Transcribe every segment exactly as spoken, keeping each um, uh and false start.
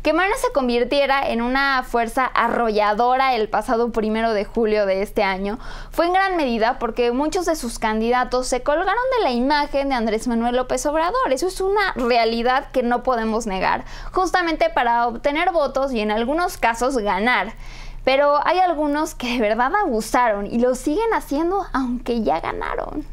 Que Morena se convirtiera en una fuerza arrolladora el pasado primero de julio de este año fue en gran medida porque muchos de sus candidatos se colgaron de la imagen de Andrés Manuel López Obrador. Eso es una realidad que no podemos negar, justamente para obtener votos y en algunos casos ganar. Pero hay algunos que de verdad abusaron y lo siguen haciendo aunque ya ganaron.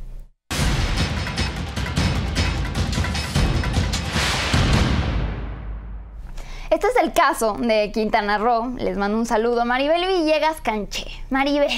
Este es el caso de Quintana Roo. Les mando un saludo a Maribel Villegas Canché. Maribel,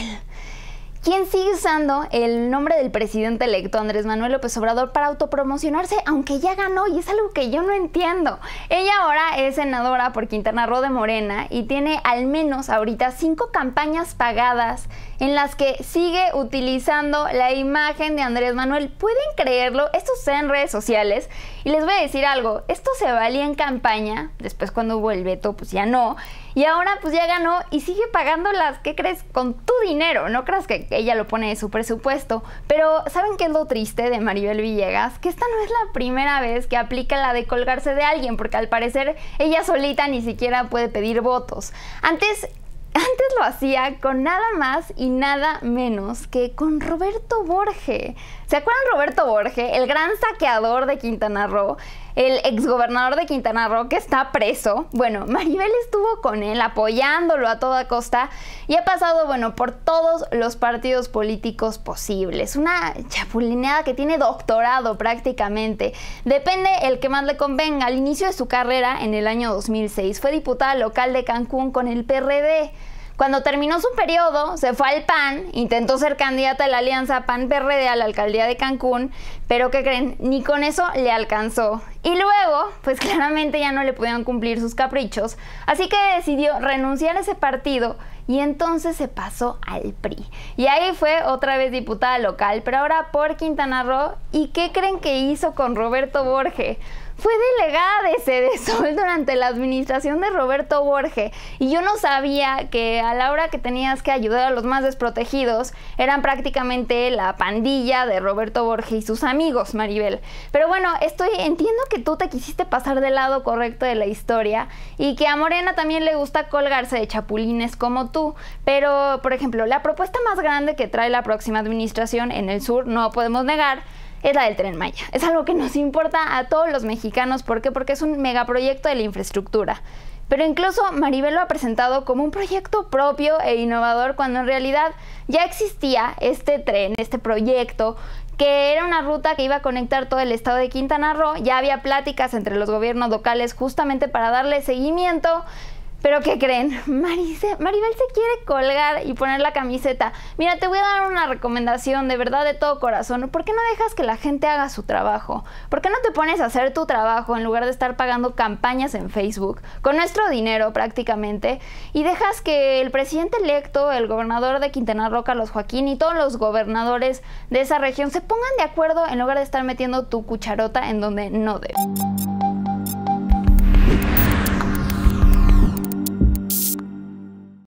quien sigue usando el nombre del presidente electo Andrés Manuel López Obrador para autopromocionarse, aunque ya ganó, y es algo que yo no entiendo. Ella ahora es senadora por Quintana Roo de Morena y tiene al menos ahorita cinco campañas pagadas en las que sigue utilizando la imagen de Andrés Manuel. ¿Pueden creerlo? Esto está en redes sociales. Y les voy a decir algo, esto se valía en campaña, después cuando hubo el veto pues ya no, y ahora pues ya ganó y sigue pagándolas, ¿qué crees? Con tu dinero, no creas que ella lo pone de su presupuesto. Pero ¿saben qué es lo triste de Maribel Villegas? Que esta no es la primera vez que aplica la de colgarse de alguien, porque al parecer ella solita ni siquiera puede pedir votos. Antes... Antes lo hacía con nada más y nada menos que con Roberto Borge. ¿Se acuerdan Roberto Borge, el gran saqueador de Quintana Roo, el exgobernador de Quintana Roo que está preso? Bueno, Maribel estuvo con él apoyándolo a toda costa y ha pasado, bueno, por todos los partidos políticos posibles. Una chapulineada que tiene doctorado prácticamente. Depende el que más le convenga. Al inicio de su carrera, en el año dos mil seis, fue diputada local de Cancún con el P R D. Cuando terminó su periodo, se fue al P A N, intentó ser candidata de la alianza P A N-P R D a la alcaldía de Cancún, pero ¿qué creen? Ni con eso le alcanzó. Y luego, pues claramente ya no le pudieron cumplir sus caprichos, así que decidió renunciar a ese partido y entonces se pasó al P R I. Y ahí fue otra vez diputada local, pero ahora por Quintana Roo. ¿Y qué creen que hizo con Roberto Borge? Fue delegada de Sedesol durante la administración de Roberto Borge y yo no sabía que a la hora que tenías que ayudar a los más desprotegidos eran prácticamente la pandilla de Roberto Borge y sus amigos, Maribel. Pero bueno, estoy entiendo que tú te quisiste pasar del lado correcto de la historia y que a Morena también le gusta colgarse de chapulines como tú, pero por ejemplo, la propuesta más grande que trae la próxima administración en el sur, no podemos negar, es la del Tren Maya. Es algo que nos importa a todos los mexicanos. ¿Por qué? Porque es un megaproyecto de la infraestructura. Pero incluso Maribel lo ha presentado como un proyecto propio e innovador, cuando en realidad ya existía este tren, este proyecto, que era una ruta que iba a conectar todo el estado de Quintana Roo. Ya había pláticas entre los gobiernos locales justamente para darle seguimiento. ¿Pero qué creen? Marice, Maribel se quiere colgar y poner la camiseta. Mira, te voy a dar una recomendación de verdad de todo corazón. ¿Por qué no dejas que la gente haga su trabajo? ¿Por qué no te pones a hacer tu trabajo en lugar de estar pagando campañas en Facebook con nuestro dinero prácticamente? Y dejas que el presidente electo, el gobernador de Quintana Roo, Carlos Joaquín, y todos los gobernadores de esa región se pongan de acuerdo en lugar de estar metiendo tu cucharota en donde no debe.